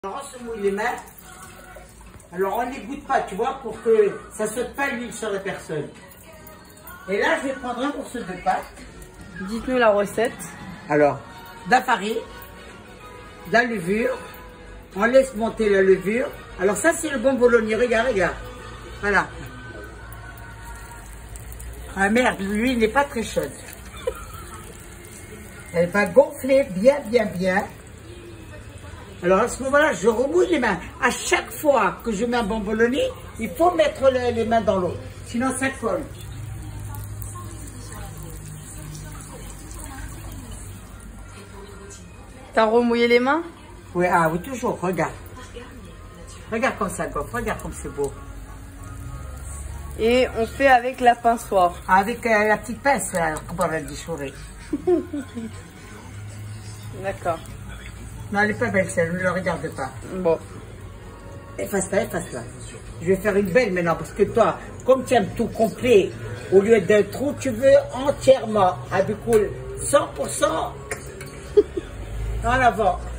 Alors on se mouille les mains. Alors on n'égoutte pas, tu vois, pour que ça ne saute pas l'huile sur la personne. Et là, je vais prendre un morceau de pâte. Dites-nous la recette. Alors, de la farine, de la levure. On laisse monter la levure. Alors ça, c'est le bon bologna. Regarde, regarde. Voilà. Ah merde, l'huile n'est pas très chaude. Elle va gonfler bien, bien, bien. Alors à ce moment-là, je remouille les mains. À chaque fois que je mets un bon bologna, il faut mettre les mains dans l'eau. Sinon, ça colle. T'as remouillé les mains? Oui, ah oui, toujours, regarde. Regarde comme ça gonfle, regarde comme c'est beau. Et on fait avec la pinçoire. Avec la petite pince, là, comment on va dire, chourer. D'accord. Non, elle n'est pas belle, celle, ne la regarde pas. Bon. Efface-la, efface-la. Je vais faire une belle maintenant, parce que toi, comme tu aimes tout complet, au lieu d'un trou, tu veux entièrement, avec 100% en avant.